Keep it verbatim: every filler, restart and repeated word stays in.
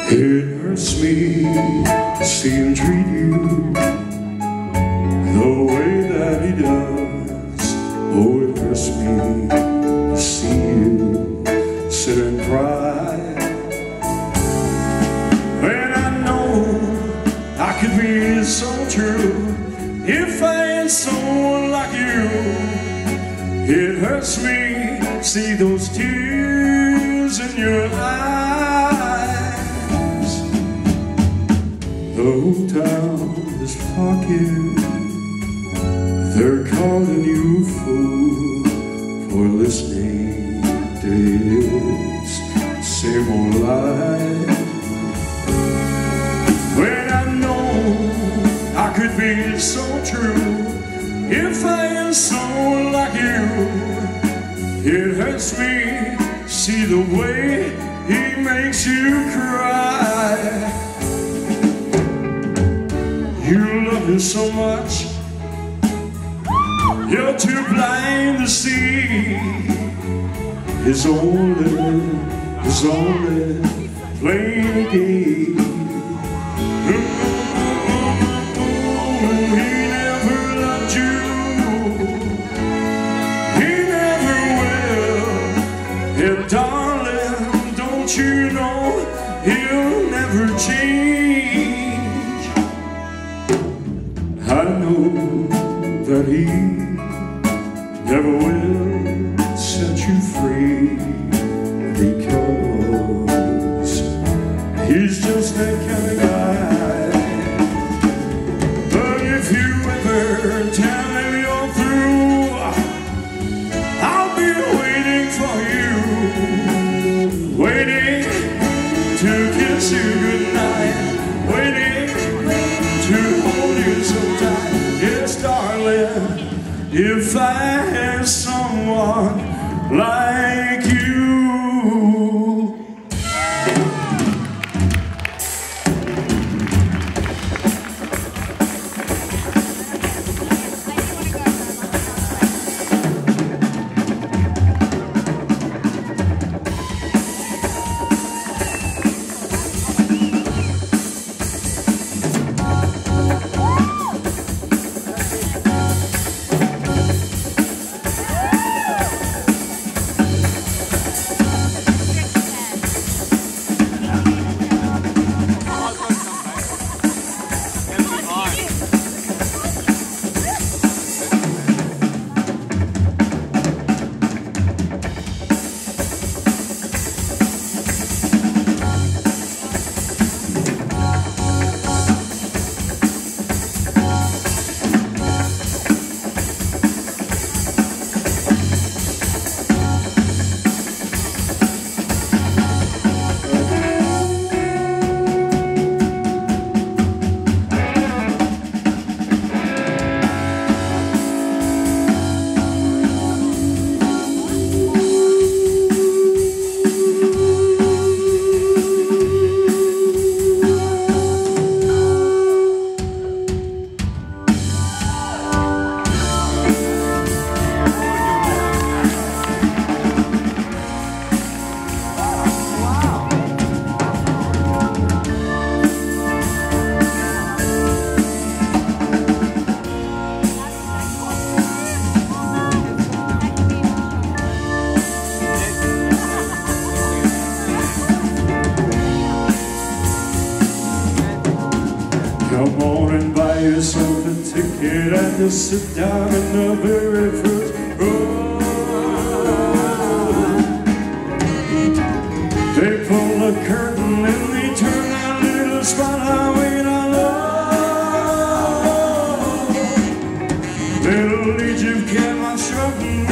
It hurts me to see him treat you the way that he does. Oh, it hurts me to see you sit and cry. And I know I could be so true if I had someone like you. It hurts me to see those tears in your eyes. The whole town is talking, they're calling you a fool for listening to his same old lie. When I know I could be so true if I had someone like you. It hurts me to see the way he makes you cry. You love him so much, you're too blind to see. It's only, it's only playing a game. He never loved you, he never will. And darling, don't you know he'll never change? I know that he never will set you free, because he's just that kind of guy. But if you ever tell him you're through, I'll be waiting for you, waiting to kiss you goodnight, waiting to hold you so tight. Yes, darling, if I had someone like you. Come on and buy yourself a ticket and just sit down in the very first row. They pull the curtain and they turn that little spot I wait on love. Little Egypt came on struggling